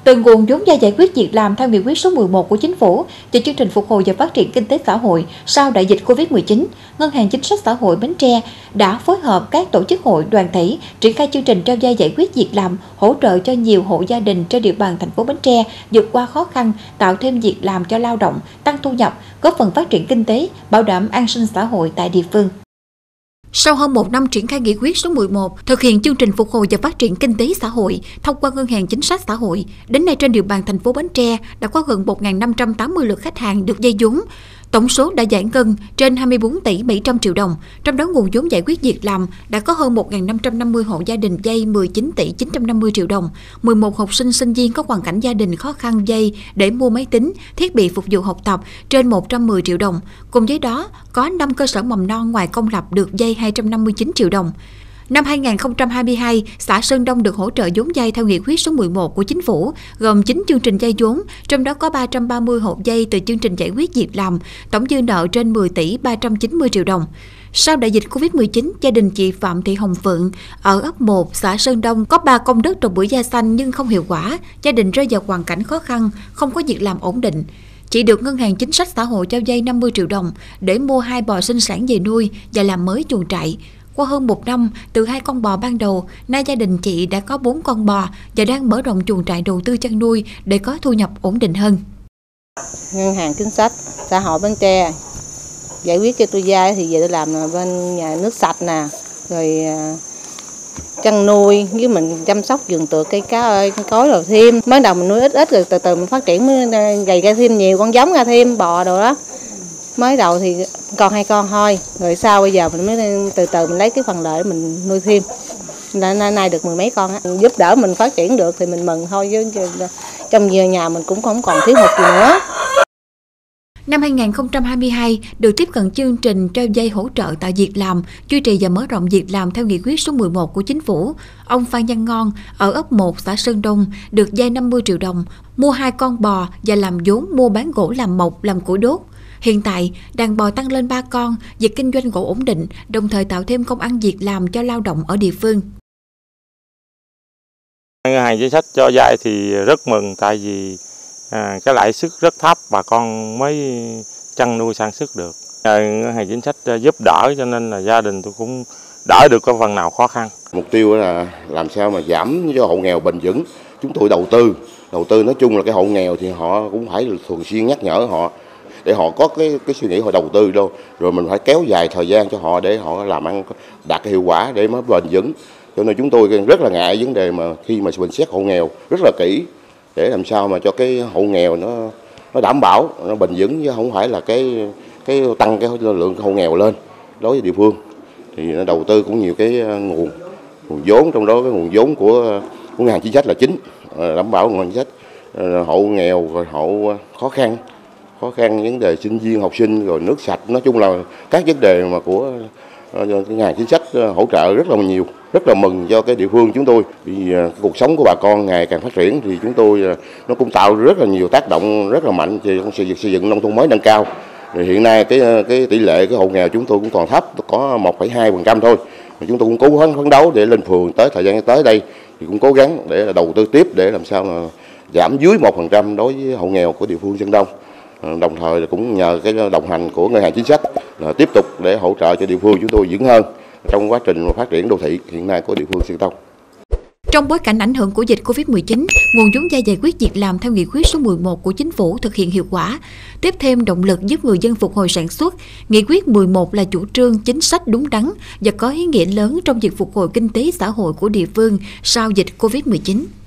Từ nguồn vốn vay giải quyết việc làm theo nghị quyết số 11 của Chính phủ về chương trình phục hồi và phát triển kinh tế xã hội sau đại dịch Covid-19, Ngân hàng Chính sách Xã hội Bến Tre đã phối hợp các tổ chức hội đoàn thể triển khai chương trình cho vay giải quyết việc làm, hỗ trợ cho nhiều hộ gia đình trên địa bàn thành phố Bến Tre vượt qua khó khăn, tạo thêm việc làm cho lao động, tăng thu nhập, góp phần phát triển kinh tế, bảo đảm an sinh xã hội tại địa phương. Sau hơn 1 năm triển khai nghị quyết số 11, thực hiện chương trình phục hồi và phát triển kinh tế xã hội thông qua Ngân hàng Chính sách Xã hội, đến nay trên địa bàn thành phố Bến Tre đã có gần 1.580 lượt khách hàng được vay vốn. Tổng số đã giải ngân trên 24 tỷ 700 triệu đồng, trong đó nguồn vốn giải quyết việc làm đã có hơn 1.550 hộ gia đình vay 19 tỷ 950 triệu đồng, 11 học sinh sinh viên có hoàn cảnh gia đình khó khăn vay để mua máy tính, thiết bị phục vụ học tập trên 110 triệu đồng. Cùng với đó, có 5 cơ sở mầm non ngoài công lập được vay 259 triệu đồng. Năm 2022, xã Sơn Đông được hỗ trợ vốn vay theo nghị quyết số 11 của Chính phủ, gồm 9 chương trình vay vốn, trong đó có 330 hộ vay từ chương trình giải quyết việc làm, tổng dư nợ trên 10 tỷ 390 triệu đồng. Sau đại dịch Covid-19, gia đình chị Phạm Thị Hồng Phượng ở ấp 1, xã Sơn Đông có 3 công đất trồng bưởi da xanh nhưng không hiệu quả, gia đình rơi vào hoàn cảnh khó khăn, không có việc làm ổn định. Chị được Ngân hàng Chính sách Xã hội cho vay 50 triệu đồng để mua 2 bò sinh sản về nuôi và làm mới chuồng trại. Qua hơn 1 năm, từ 2 con bò ban đầu, nay gia đình chị đã có 4 con bò và đang mở rộng chuồng trại đầu tư chăn nuôi để có thu nhập ổn định hơn. Ngân hàng Chính sách Xã hội Bến Tre giải quyết cho tôi vay thì về tôi làm bên nhà nước sạch nè, rồi chăn nuôi với mình chăm sóc vườn tược cây cá ơi cối rồi thêm. Mới đầu mình nuôi ít rồi từ từ mình phát triển mới gầy ra thêm nhiều con giống ra thêm bò đồ đó. Mới đầu thì còn 2 con thôi, rồi sau bây giờ mình mới từ từ mình lấy cái phần lợi mình nuôi thêm. Nay được 10 mấy con á, giúp đỡ mình phát triển được thì mình mừng thôi, chứ trong nhà mình cũng không còn thiếu hụt gì nữa. Năm 2022, được tiếp cận chương trình cho vay hỗ trợ tạo việc làm, duy trì và mở rộng việc làm theo nghị quyết số 11 của Chính phủ. Ông Phan Văn Ngon ở ấp 1 xã Sơn Đông được vay 50 triệu đồng, mua 2 con bò và làm vốn mua bán gỗ làm mộc, làm củi đốt. Hiện tại, đàn bò tăng lên 3 con, việc kinh doanh gỗ ổn định, đồng thời tạo thêm công ăn việc làm cho lao động ở địa phương. Ngân hàng Chính sách cho vay thì rất mừng, tại vì cái lãi suất rất thấp, bà con mới chăn nuôi sản xuất được. Ngân hàng Chính sách giúp đỡ cho nên là gia đình tôi cũng đỡ được có phần nào khó khăn. Mục tiêu là làm sao mà giảm cho hộ nghèo bền vững. Chúng tôi đầu tư nói chung là cái hộ nghèo thì họ cũng phải thường xuyên nhắc nhở họ để họ có cái suy nghĩ họ đầu tư đâu, rồi mình phải kéo dài thời gian cho họ để họ làm ăn đạt cái hiệu quả để mới bền vững. Cho nên chúng tôi rất là ngại vấn đề mà khi mà mình xét hộ nghèo rất là kỹ để làm sao mà cho cái hộ nghèo nó đảm bảo, nó bền vững, chứ không phải là cái tăng cái lượng hộ nghèo lên. Đối với địa phương thì nó đầu tư cũng nhiều cái nguồn vốn, trong đó cái nguồn vốn của ngân hàng Chính sách là chính, đảm bảo ngân hàng Chính sách hộ nghèo, rồi hộ khó khăn vấn đề sinh viên học sinh, rồi nước sạch, nói chung là các vấn đề mà của ngân hàng Chính sách hỗ trợ rất là nhiều, rất là mừng cho cái địa phương chúng tôi. Vì cuộc sống của bà con ngày càng phát triển thì chúng tôi nó cũng tạo rất là nhiều tác động rất là mạnh về xây dựng nông thôn mới nâng cao. Thì hiện nay cái tỷ lệ cái hộ nghèo chúng tôi cũng còn thấp, có 1,2% thôi. Chúng tôi cũng cố gắng phấn đấu để lên phường tới thời gian tới đây thì cũng cố gắng để đầu tư tiếp để làm sao mà giảm dưới 1% đối với hộ nghèo của địa phương Sơn Đông. Đồng thời cũng nhờ cái đồng hành của ngân hàng Chính sách là tiếp tục để hỗ trợ cho địa phương chúng tôi vững hơn trong quá trình phát triển đô thị hiện nay của địa phương Sơn Đông. Trong bối cảnh ảnh hưởng của dịch Covid-19, nguồn vốn vay giải quyết việc làm theo nghị quyết số 11 của Chính phủ thực hiện hiệu quả, tiếp thêm động lực giúp người dân phục hồi sản xuất. Nghị quyết 11 là chủ trương chính sách đúng đắn và có ý nghĩa lớn trong việc phục hồi kinh tế xã hội của địa phương sau dịch Covid-19.